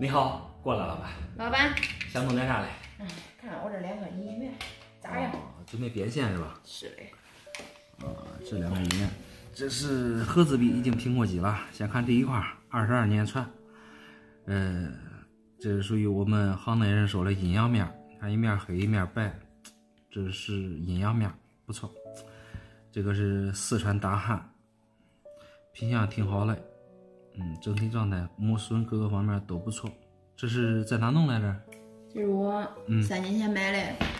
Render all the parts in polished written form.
你好，过来了吧？ 老板， 想弄点啥嘞？ 哎，看我这两个银元咋样？ 准备变现是吧？ 是嘞。 这两个银元，这是合资币，已经评过级了。先看这一块，22年传。这是属于我们行内人说的阴阳面，看一面黑一面白，这是阴阳面，不错。这个是四川大汉，品相挺好的。整体状态、木损各个方面都不错。这是在哪弄来着？ 这是我3年前买的。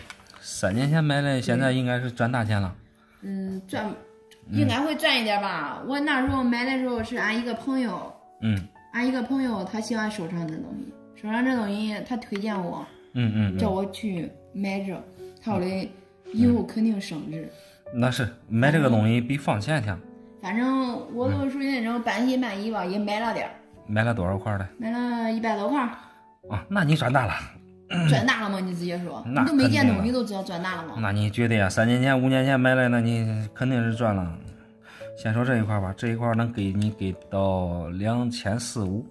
3年前买的，现在应该是赚大钱了。 应该会赚一点吧。我那时候买的时候是俺一个朋友，俺一个朋友他喜欢收藏这东西，收藏这东西他推荐我，叫我去买这，他说的以后肯定升值。 那是买这个东西比放钱强。 反正我都属于那种半信半疑吧，也买了点儿。 买了多少块的？ 买了100多块。 啊，那你赚大了。 赚大了吗？你直接说，你那都没见东西都知道赚大了吗？ 那你绝对啊，3年前、5年前买来，那你肯定是赚了。先说这一块吧，这一块能给你给到2400-2500。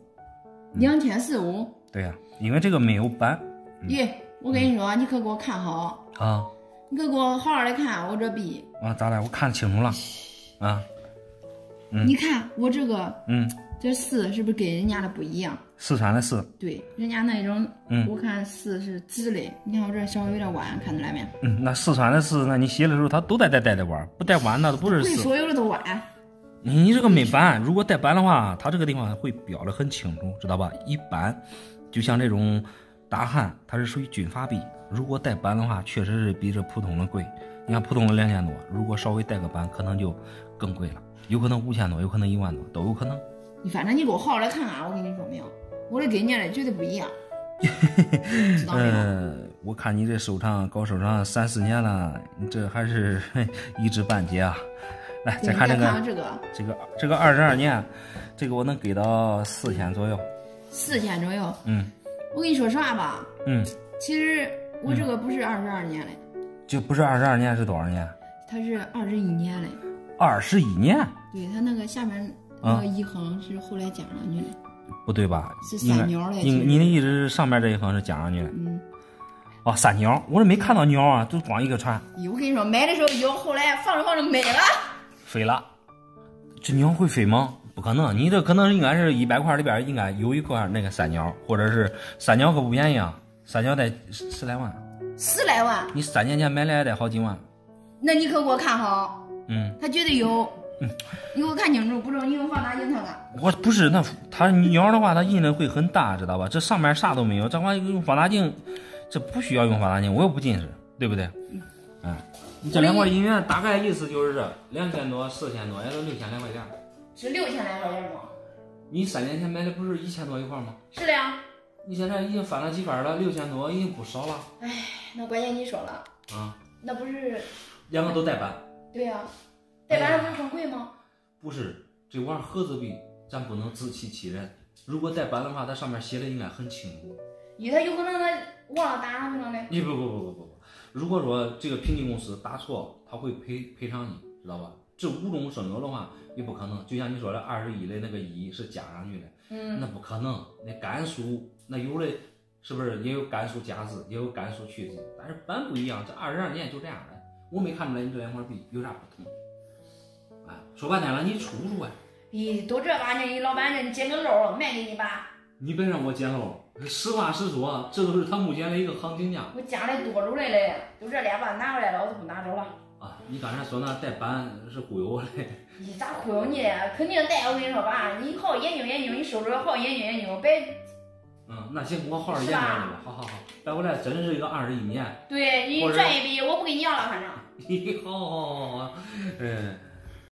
2400-2500。 对呀，因为这个没有板。 耶，我跟你说，你可给我看好啊！ 你可给我好好的看我这币啊！咋了？我看清楚了。啊。 你看我这个，这4是不是跟人家的不一样？ 四川的4。 对，人家那种，我看4是直的，你看我这稍微有点弯，看出来没？ 那四川的4，那你写的时候它都带弯，不带弯那都不是4。 所有的都弯。 你这个没板，如果带板的话，它这个地方会标的很清楚，知道吧？一般就像这种大汉，它是属于军阀币，如果带板的话，确实是比这普通的贵。你看普通的2000多，如果稍微带个板，可能就更贵了，有可能5000多，有可能1万多，都有可能。 反正你给我好好来看看，我跟你说没有，我这跟人家的绝对不一样。知道没有？ 我看你这搞收藏3-4年了，你这还是一知半解啊。来，再看这个22年，这个我能给到4000左右。 4000左右。我跟你说实话吧。其实我这个不是22年的。就不是22年是多少年？ 它是21年的。 21年？ 对，它那个下面那个一横是后来加上去的。 不对吧？ 是3鸟的。 你的意思是上面这一横是加上去的？3鸟，我这没看到鸟啊，就光一个船。 我跟你说，买的时候有，后来放着没了。 飞了。这鸟会飞吗？不可能，你这可能应该是100块里边应该有一块那个3鸟，或者是3鸟可不便宜啊，3鸟得10来万。 10来万？你 3年前买来得好几万。 那你可给我看好。它绝对有。你给我看清楚，不中你用放大镜看看。 我不是，那它鸟的话，它印的会很大，知道吧？这上面啥都没有，这玩意用放大镜，这不需要用放大镜，我又不近视，对不对？你这2块银元大概意思就是2000多、4000多，也就6000来块钱。 是6000来块钱吗？ 你3年前买的不是1000多一块吗？ 是的呀。 你现在已经翻了几番了，6000多已经不少了。 哎，那关键你说了那不是 2个都带板？ 对呀，带板不是更贵吗？ 不是，这玩意儿合资币，咱不能自欺欺人。如果带板的话，它上面写的应该很清楚。 他有可能他忘了打上去了嘞。 不，如果说这个评级公司打错，他会赔偿你，知道吧？这无中生有的话也不可能。就像你说的21的那个1是加上去的，那不可能。那甘肃那有的是不是也有甘肃加字，也有甘肃去字，但是板不一样。这22年就这样的，我没看出来你这2块币有啥不同。说半天了，你出不出来？ 都这把呢，你老板这捡个漏卖给你吧。 你别让我捡漏，实话实说，这都是他目前的一个行情价。 我家里多出来了，就这2把拿回来了，我就不拿走了。 你刚才说那带板是忽悠我的。 你咋忽悠你的？肯定带，我跟你说吧，你好好研究研究，你收着好好研究研究，别。 那行，我好好研究研究吧。好，带回来真是一个21年。 对，你赚一笔，我不给你要了，反正。 好。